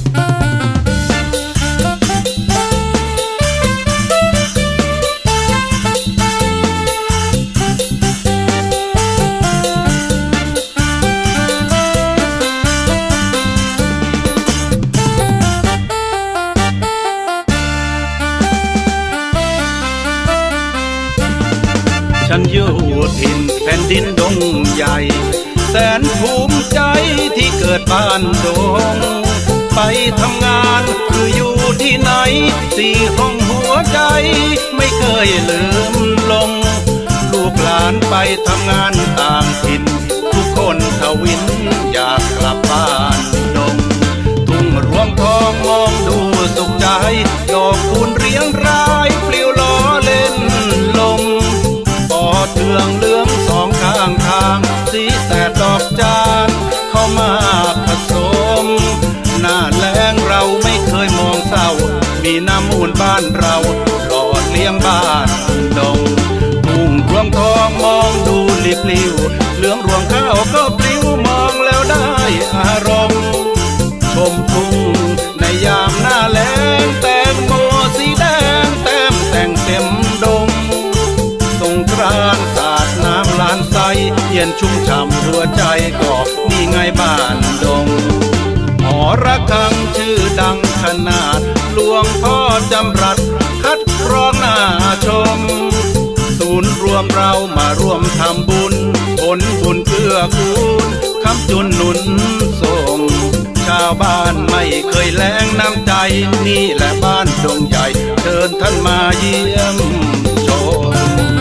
ฉันอยู่ถิ่นแผ่นดินดงใหญ่แสนภูมิใจที่เกิดบ้านดงไปทำงานคืออยู่ที่ไหนสี่ห้องหัวใจไม่เคยลืมลงลูกหลานไปทำงานต่างถิ่นทุกคนทวินอยากกลับบ้านดงทุ่งรวงทองมองดูสุขใจดอกคูณเรียงรายปลิวล้อเล่นลมเทืองเหลืองสองข้างทางสีแสดดอกจานเข้ามาผสมหน้าแล้งเราไม่เคยมองเศร้ามีน้ำมูลบ้านเราหล่อเลี้ยงบ้านดงทุ่งรวงทองมองดูลิบลิวเหลืองรวงข้าวก็ปลิวมองแล้วได้อารมณ์ชมทุ่งในยามหน้าแล้งแตงโมสีแดงแต้มแต่งเต็มดงสงกรานต์สาดน้ำลานใสเย็นชุ่มฉ่ำหัวใจก็นี่ไงบ้านดงหอระฆังชื่อดังขนาดหลวงพ่อจำรัดคัดกรองหน้าชมศูนย์รวมเรามาร่วมทำบุญผลบุญเกื้อกูลคำจุนหนุนส่งชาวบ้านไม่เคยแลงน้ำใจนี่แหละบ้านดงใหญ่เชิญท่านมาเยี่ยมชม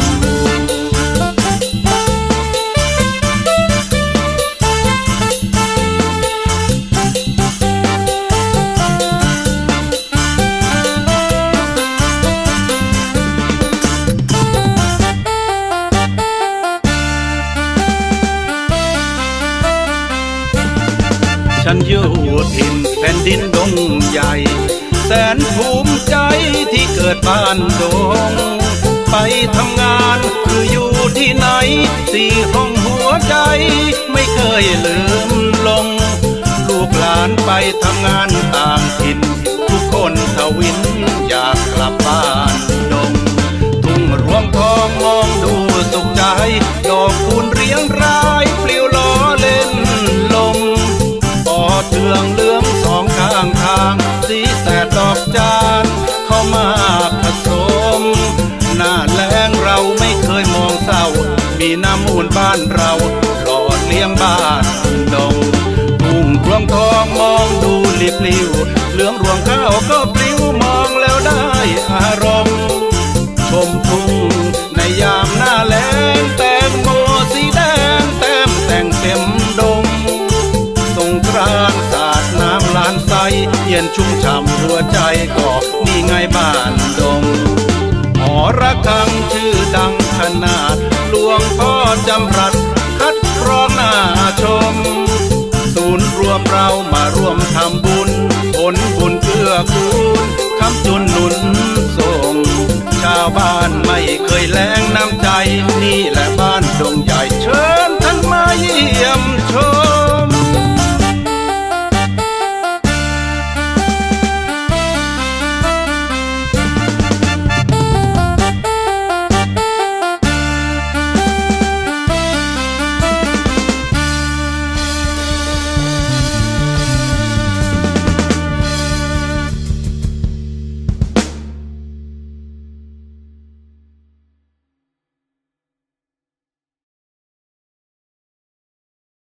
ฉันอยู่ถิ่นแผ่นดินดงใหญ่แสนภูมิใจที่เกิดบ้านดงไปทำงานคืออยู่ที่ไหนสี่ห้องหัวใจไม่เคยลืมลงลูกหลานไปทำงานต่างถิ่นทุกคนทวินอยากกลับบ้านดงทุ่งรวงทองมองดูสุขใจดอกคูณเรียงรายปลิวล้อเล่นลมเทืองเหลืองสองข้างทางสีแสดดอกจานเข้ามาผสมหน้าแล้งเราไม่เคยมองเศร้ามีน้ำมูลบ้านเราหล่อเลี้ยงบ้านดงทุ่งรวงทองมองดูลิบลิวเหลืองรวงข้าวก็ปลิวมองแล้วได้อารมณ์ชมทุ่งในยามหน้าแล้งแตงโมสีแดงแต้มแต่งเต็มดงสงกรานต์สาดน้ำลานใสเย็นชุ่มฉ่ำหัวใจก็นี่ไงบ้านดงหอระฆังชื่อดังขนาดหลวงพ่อจำรัดคัดกรองหน้าชมศูนย์รวมเรามาร่วมทำบุญผลบุญเกื้อกูลคำจุนหนุนส่งชาวบ้านไม่เคยแลงน้ำใจนี่แหละบ้านดงใหญ่เชิญท่านมาเยี่ยมชม